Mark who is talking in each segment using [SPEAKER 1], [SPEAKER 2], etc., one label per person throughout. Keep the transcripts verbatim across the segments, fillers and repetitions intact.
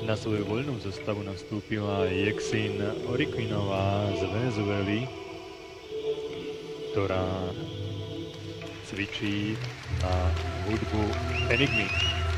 [SPEAKER 1] Na svoju voľnú zostavu nastúpila Jeksin Orikvinová z Venezuely, ktorá cvičí na hudbu Enigmy.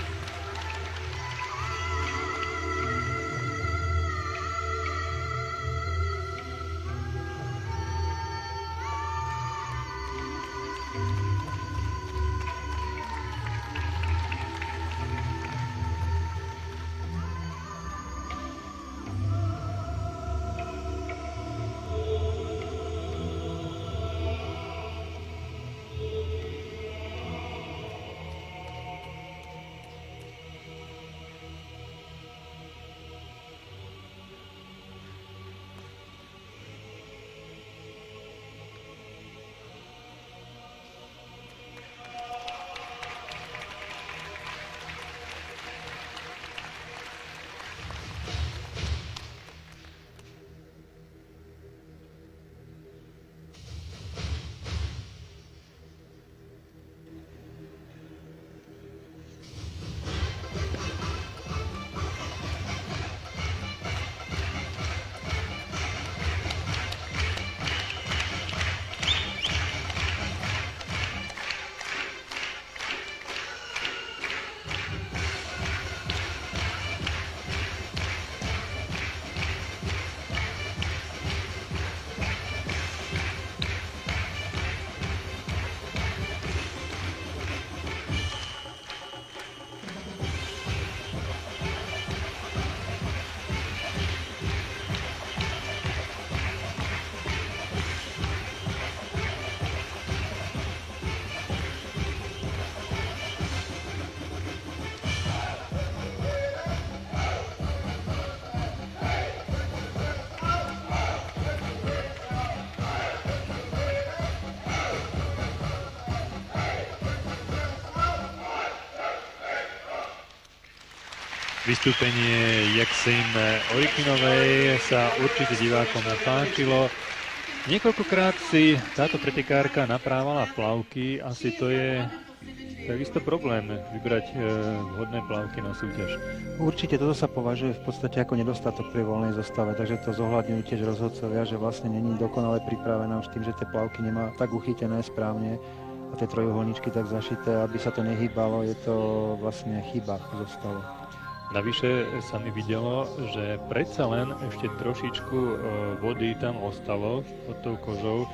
[SPEAKER 1] Vystúpenie Jeksin Orikvinovej sa určite divákom páčilo. Niekoľkokrát si táto pretekárka naprávala plavky, asi to je takisto problém vybrať vhodné plavky na súťaž.
[SPEAKER 2] Určite toto sa považuje v podstate ako nedostatok pri voľnej zostave, takže to zohľadňujú tiež rozhodcovia, že vlastne není dokonale pripravená už tým, že tie plavky nemá tak uchytené správne a tie trojuholníčky tak zašité, aby sa to nehýbalo, je to vlastne chyba v zostave.
[SPEAKER 1] Navyše sa mi videlo, že predsa len ešte trošičku vody tam ostalo pod tou kožou,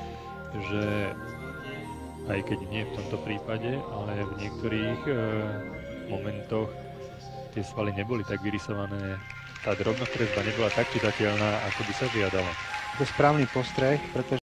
[SPEAKER 1] že aj keď nie v tomto prípade, ale v niektorých momentoch tie svaly neboli tak vyrysované. Tá drobnokresba nebola tak čitateľná, ako by sa žiadalo.
[SPEAKER 2] To je správny postreh, pretože